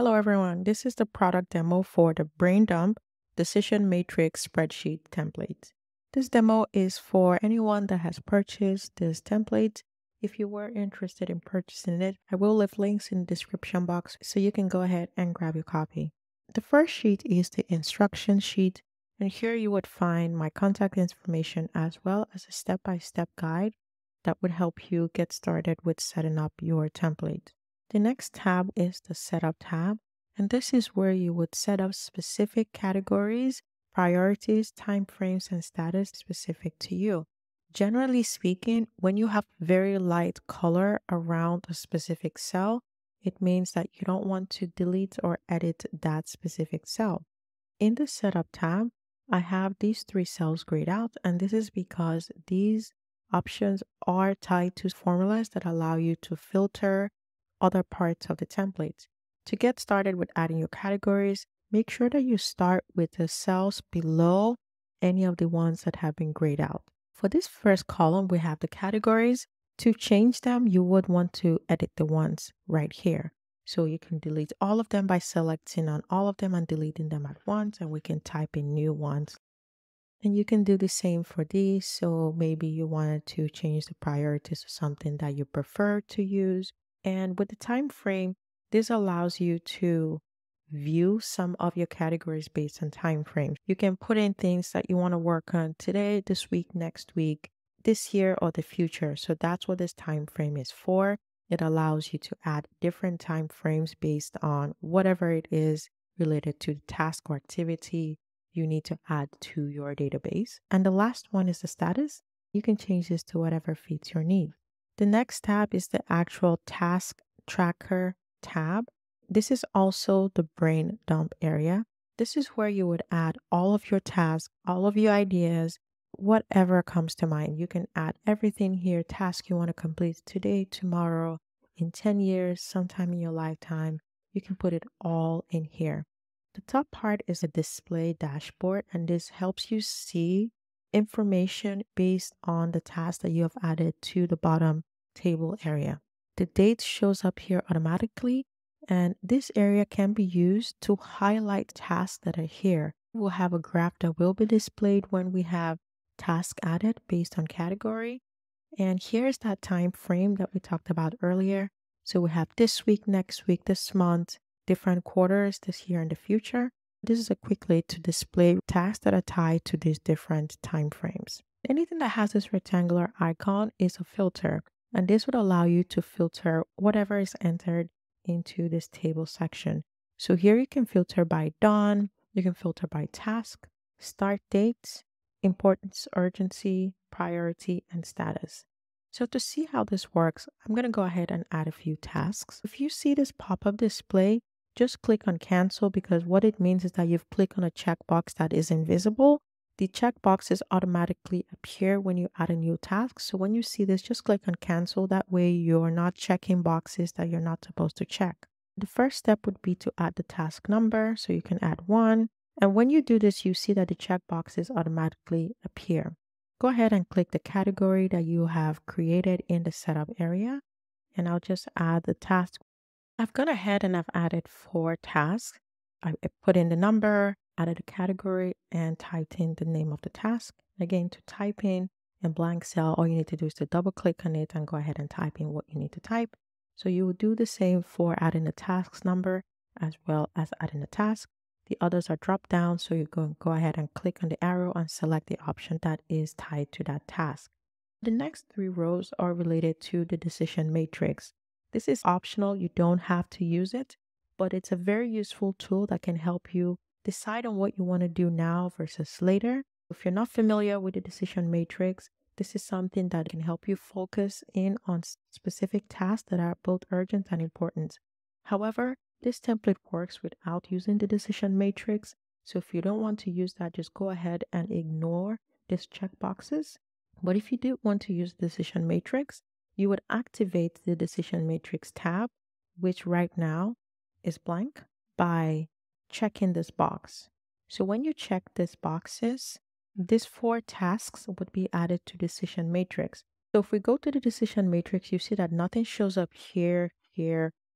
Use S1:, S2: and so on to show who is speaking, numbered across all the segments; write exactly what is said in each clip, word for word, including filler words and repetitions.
S1: Hello everyone, this is the product demo for the Brain Dump Decision Matrix Spreadsheet template. This demo is for anyone that has purchased this template. If you were interested in purchasing it, I will leave links in the description box so you can go ahead and grab your copy. The first sheet is the instruction sheet, and here you would find my contact information as well as a step-by-step guide that would help you get started with setting up your template. The next tab is the Setup tab, and this is where you would set up specific categories, priorities, timeframes, and status specific to you. Generally speaking, when you have very light color around a specific cell, it means that you don't want to delete or edit that specific cell. In the Setup tab, I have these three cells grayed out, and this is because these options are tied to formulas that allow you to filter other parts of the template. To get started with adding your categories, make sure that you start with the cells below any of the ones that have been grayed out. For this first column, we have the categories. To change them, you would want to edit the ones right here. So you can delete all of them by selecting on all of them and deleting them at once, and we can type in new ones. And you can do the same for these. So maybe you wanted to change the priorities to something that you prefer to use. And with the time frame, this allows you to view some of your categories based on time frames. You can put in things that you want to work on today, this week, next week, this year, or the future. So that's what this time frame is for. It allows you to add different time frames based on whatever it is related to the task or activity you need to add to your database. And the last one is the status. You can change this to whatever fits your need. The next tab is the actual task tracker tab. This is also the brain dump area. This is where you would add all of your tasks, all of your ideas, whatever comes to mind. You can add everything here, tasks you want to complete today, tomorrow, in ten years, sometime in your lifetime. You can put it all in here. The top part is a display dashboard, and this helps you see information based on the task that you have added to the bottom table area. The date shows up here automatically, and this area can be used to highlight tasks that are here. We'll have a graph that will be displayed when we have tasks added based on category. And here's that time frame that we talked about earlier. So we have this week, next week, this month, different quarters, this year, and the future. This is a quick way to display tasks that are tied to these different time frames. Anything that has this rectangular icon is a filter, and this would allow you to filter whatever is entered into this table section. So here you can filter by done, you can filter by task, start date, importance, urgency, priority, and status. So to see how this works, I'm going to go ahead and add a few tasks. If you see this pop-up display, just click on cancel, because what it means is that you've clicked on a checkbox that is invisible. The checkboxes automatically appear when you add a new task. So when you see this, just click on cancel. That way you're not checking boxes that you're not supposed to check. The first step would be to add the task number. So you can add one. And when you do this, you see that the checkboxes automatically appear. Go ahead and click the category that you have created in the setup area. And I'll just add the task. I've gone ahead and I've added four tasks. I put in the number, added a category, and typed in the name of the task. Again, to type in a blank cell, all you need to do is to double click on it and go ahead and type in what you need to type. So you will do the same for adding the task number as well as adding the task. The others are drop down, so you go, go ahead and click on the arrow and select the option that is tied to that task. The next three rows are related to the decision matrix. This is optional, you don't have to use it, but it's a very useful tool that can help you decide on what you want to do now versus later. If you're not familiar with the decision matrix, this is something that can help you focus in on specific tasks that are both urgent and important. However, this template works without using the decision matrix. So if you don't want to use that, just go ahead and ignore these checkboxes. But if you do want to use the decision matrix, you would activate the decision matrix tab, which right now is blank, by checking this box. So when you check these boxes, these four tasks would be added to decision matrix. So if we go to the decision matrix, you see that nothing shows up here, here,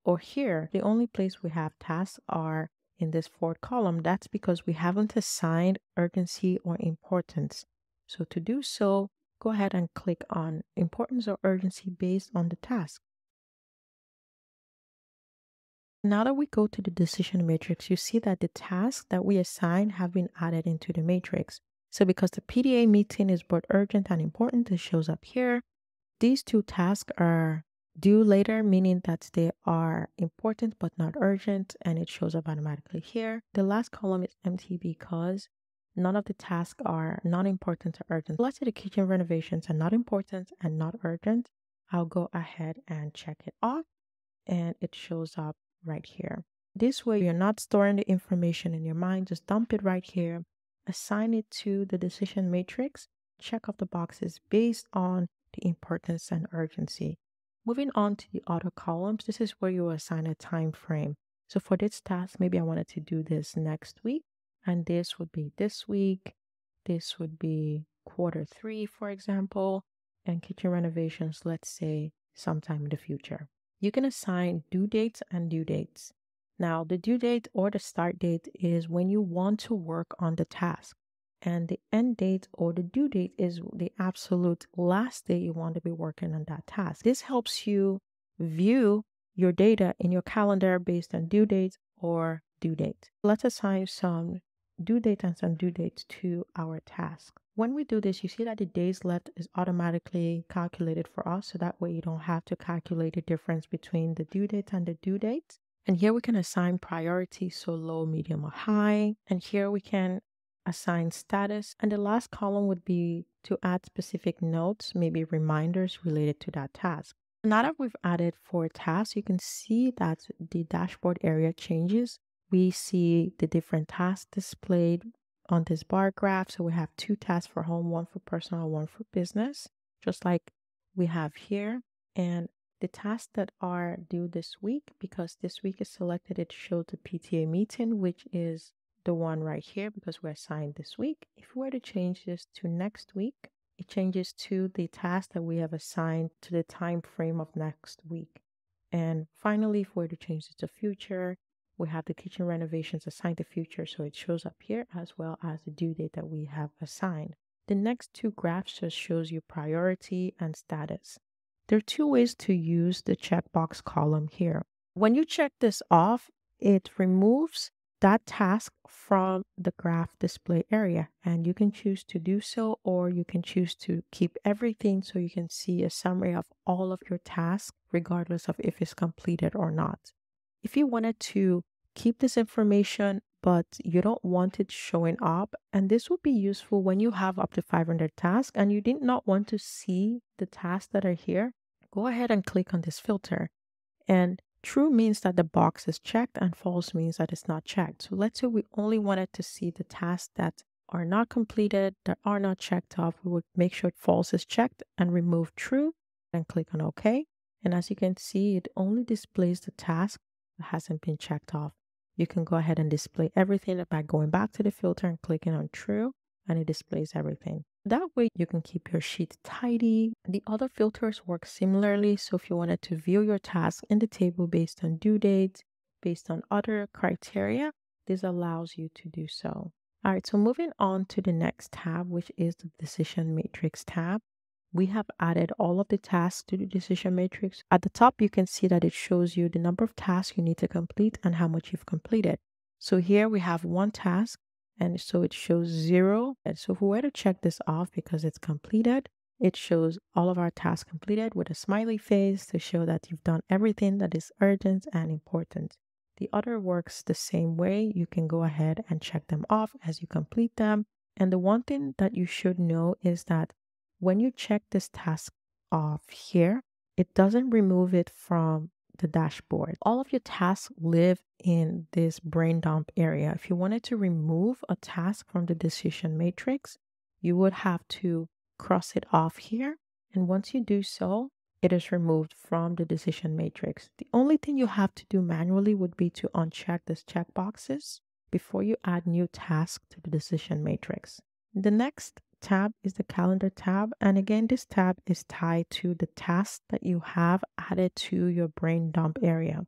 S1: Or here, the only place we have tasks are in this fourth column. That's because we haven't assigned urgency or importance. So to do so, go ahead and click on importance or urgency based on the task. Now that we go to the decision matrix, you see that the tasks that we assign have been added into the matrix. So because the P D A meeting is both urgent and important, it shows up here. These two tasks are due later, meaning that they are important but not urgent, and it shows up automatically here. The last column is empty because none of the tasks are non-important or urgent. Let's say the kitchen renovations are not important and not urgent. I'll go ahead and check it off, and it shows up right here. This way, you're not storing the information in your mind. Just dump it right here, assign it to the decision matrix, check off the boxes based on the importance and urgency. Moving on to the other columns, this is where you assign a time frame. So for this task, maybe I wanted to do this next week, and this would be this week. This would be quarter three, for example, and kitchen renovations, let's say sometime in the future. You can assign due dates and due dates. Now, the due date or the start date is when you want to work on the task, and the end date or the due date is the absolute last day you want to be working on that task. This helps you view your data in your calendar based on due date or due date. Let's assign some due date and some due dates to our task. When we do this, you see that the days left is automatically calculated for us. So that way you don't have to calculate the difference between the due date and the due date. And here we can assign priority, so low, medium, or high. And here we can assign status. And the last column would be to add specific notes, maybe reminders related to that task. Now that we've added four tasks, you can see that the dashboard area changes. We see the different tasks displayed on this bar graph. So we have two tasks for home, one for personal, one for business, just like we have here. And the tasks that are due this week, because this week is selected, it shows the P T A meeting, which is the one right here because we're assigned this week. If we were to change this to next week, it changes to the task that we have assigned to the time frame of next week. And finally, if we were to change it to future, we have the kitchen renovations assigned to future, so it shows up here as well as the due date that we have assigned. The next two graphs just shows you priority and status. There are two ways to use the checkbox column here. When you check this off, it removes that task from the graph display area, and you can choose to do so, or you can choose to keep everything so you can see a summary of all of your tasks regardless of if it's completed or not. If you wanted to keep this information but you don't want it showing up, and this would be useful when you have up to five hundred tasks and you did not want to see the tasks that are here, go ahead and click on this filter. And true means that the box is checked and false means that it's not checked. So let's say we only wanted to see the tasks that are not completed, that are not checked off. We would make sure false is checked and remove true and click on OK. And as you can see, it only displays the task that hasn't been checked off. You can go ahead and display everything by going back to the filter and clicking on true, and it displays everything. That way you can keep your sheet tidy. The other filters work similarly. So if you wanted to view your task in the table based on due date, based on other criteria, this allows you to do so. All right, so moving on to the next tab, which is the decision matrix tab. We have added all of the tasks to the decision matrix. At the top, you can see that it shows you the number of tasks you need to complete and how much you've completed. So here we have one task, and so it shows zero. And so if we were to check this off because it's completed, it shows all of our tasks completed with a smiley face to show that you've done everything that is urgent and important. The other works the same way. You can go ahead and check them off as you complete them. And the one thing that you should know is that when you check this task off here, it doesn't remove it from the dashboard. All of your tasks live in this brain dump area. If you wanted to remove a task from the decision matrix, you would have to cross it off here. And once you do so, it is removed from the decision matrix. The only thing you have to do manually would be to uncheck these checkboxes before you add new tasks to the decision matrix. The next tab is the calendar tab, and again this tab is tied to the tasks that you have added to your brain dump area.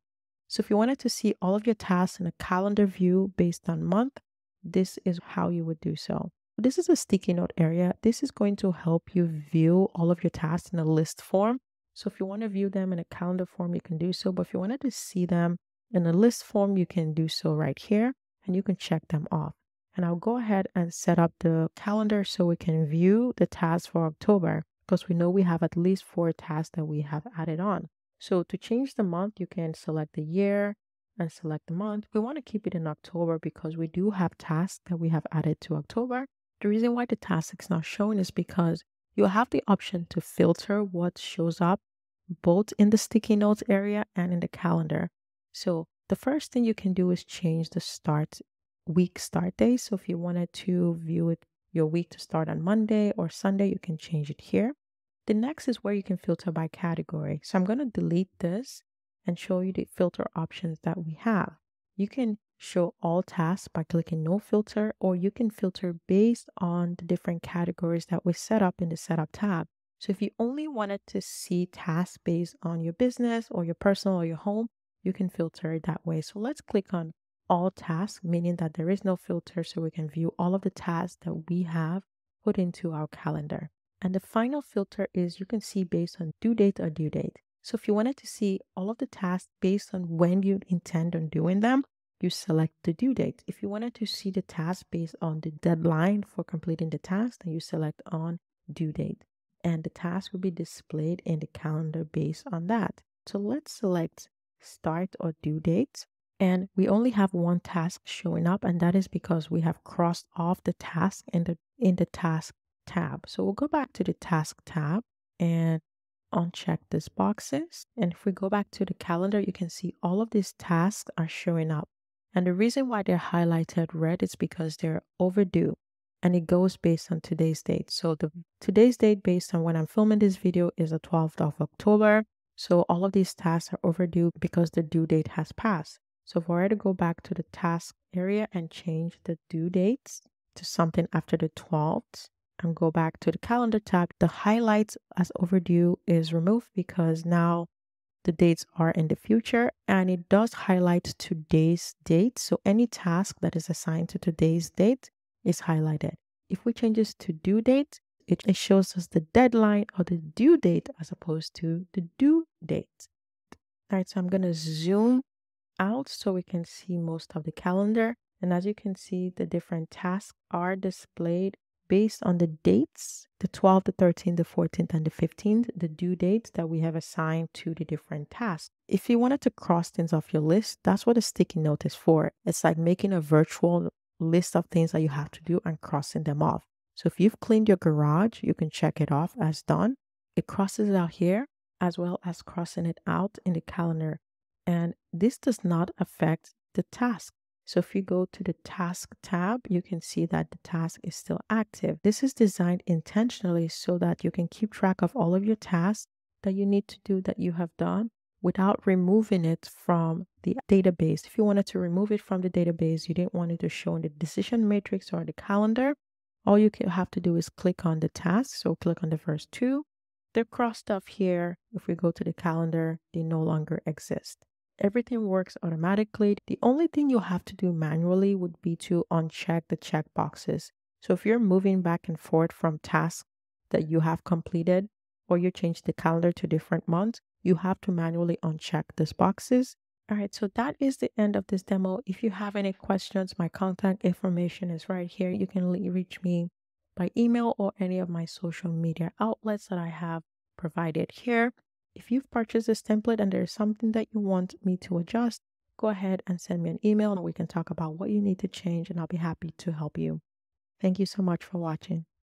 S1: So if you wanted to see all of your tasks in a calendar view based on month, this is how you would do so. This is a sticky note area. This is going to help you view all of your tasks in a list form. So if you want to view them in a calendar form, you can do so. But if you wanted to see them in a list form, you can do so right here and you can check them off. And I'll go ahead and set up the calendar so we can view the tasks for October, because we know we have at least four tasks that we have added on. So to change the month, you can select the year and select the month. We want to keep it in October because we do have tasks that we have added to October. The reason why the task is not showing is because you'll have the option to filter what shows up both in the sticky notes area and in the calendar. So the first thing you can do is change the start week start day. So if you wanted to view it, your week to start on Monday or Sunday, you can change it here. The next is where you can filter by category. So I'm going to delete this and show you the filter options that we have. You can show all tasks by clicking no filter, or you can filter based on the different categories that we set up in the setup tab. So if you only wanted to see tasks based on your business or your personal or your home, you can filter it that way. So let's click on all tasks, meaning that there is no filter, so we can view all of the tasks that we have put into our calendar. And the final filter is you can see based on due date or due date. So if you wanted to see all of the tasks based on when you intend on doing them, you select the due date. If you wanted to see the task based on the deadline for completing the task, then you select on due date. And the task will be displayed in the calendar based on that. So let's select start or due date. And we only have one task showing up, and that is because we have crossed off the task in the in the task tab. So we'll go back to the task tab and uncheck these boxes. And if we go back to the calendar, you can see all of these tasks are showing up. And the reason why they're highlighted red is because they're overdue, and it goes based on today's date. So the today's date based on when I'm filming this video is the twelfth of October. So all of these tasks are overdue because the due date has passed. So if I were to go back to the task area and change the due dates to something after the twelfth and go back to the calendar tab, the highlights as overdue is removed because now the dates are in the future, and it does highlight today's date. So any task that is assigned to today's date is highlighted. If we change this to due date, it, it shows us the deadline or the due date as opposed to the due date. All right, so I'm going to zoom out so we can see most of the calendar. And as you can see, the different tasks are displayed based on the dates, the twelfth, the thirteenth, the fourteenth, and the fifteenth, the due dates that we have assigned to the different tasks. If you wanted to cross things off your list, that's what a sticky note is for. It's like making a virtual list of things that you have to do and crossing them off. So if you've cleaned your garage, you can check it off as done. It crosses it out here, as well as crossing it out in the calendar. And this does not affect the task. So if you go to the task tab, you can see that the task is still active. This is designed intentionally so that you can keep track of all of your tasks that you need to do that you have done without removing it from the database. If you wanted to remove it from the database, you didn't want it to show in the decision matrix or the calendar, all you have to do is click on the task. So click on the first two. They're crossed off here. If we go to the calendar, they no longer exist. Everything works automatically. The only thing you have to do manually would be to uncheck the check boxes. So if you're moving back and forth from tasks that you have completed, or you change the calendar to different months, you have to manually uncheck these boxes. All right, so that is the end of this demo. If you have any questions, my contact information is right here. You can reach me by email or any of my social media outlets that I have provided here. If you've purchased this template and there's something that you want me to adjust, go ahead and send me an email and we can talk about what you need to change, and I'll be happy to help you. Thank you so much for watching.